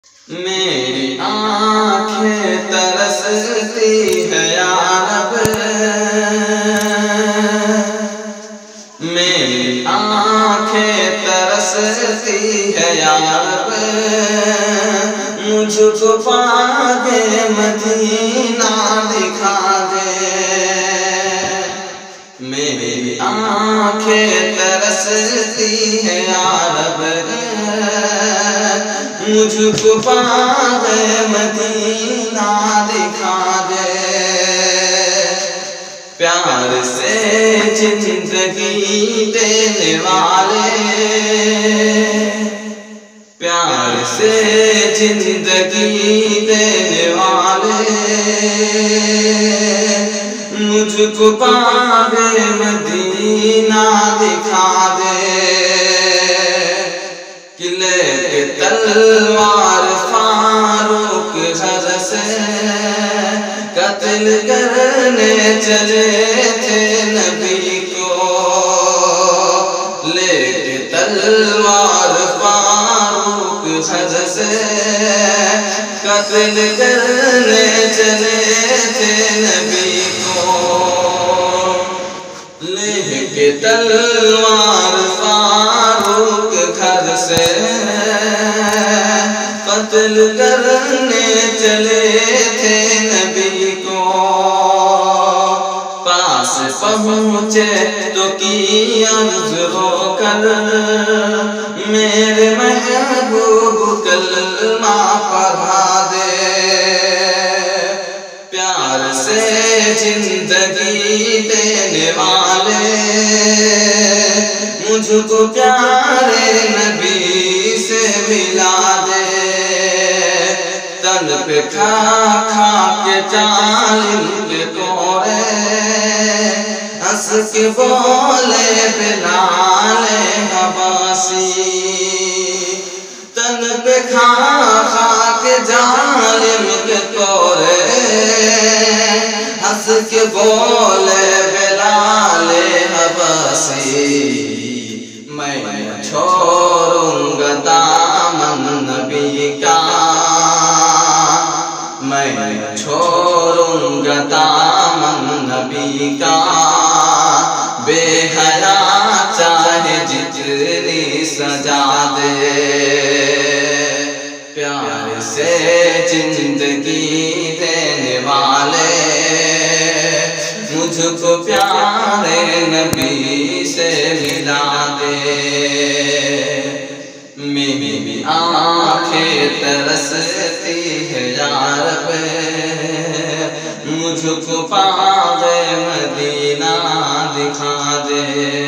मेरी आँखें तरसती है या रब, मेरी आँखें तरसती है या रब, मुझको पाके मदीना दिखा दे। मेरी आँखें तरसती है या रब, मुझको पाके मदीना दिखा दे। प्यार से जिंदगी देने वाले, प्यार से जिंदगी देने वाले, मुझको पाके मदीना दिखा दे। किले के तलवार फारूक घर से कत्ल करने चले थे नबी को, लेके तलवार फारूक घर से कत्ल करने चले थे नबी को, लेके तलवार फारूक घर से कत्ल करने चले थे नबी को। पास पहुँचे तो की अर्ज़ होकर, मेरे महबूब कलमा पढ़ा दे। प्यार से जिंदगी देने वाले, मुझको प्यारे नबी से मिला दे। तन पे खा खा के जालिम के कोरे, हंस के बोले बिलाल हबासी। तन पे खा खा के जालिम के कोरे, हंस के बोले बिलाल हबासी। मैं छोड़ूंगा दामन नबी का, मैं छोड़ूंगा दामन नबी का। बेहया चाहे जितनी सजा दे, प्यार से जिंदगी देने वाले, मुझको प्यारे नबी से मिला दे। मेरी आँखें तरसती है यार पे, मुझको पाके मदीना दिखा दे।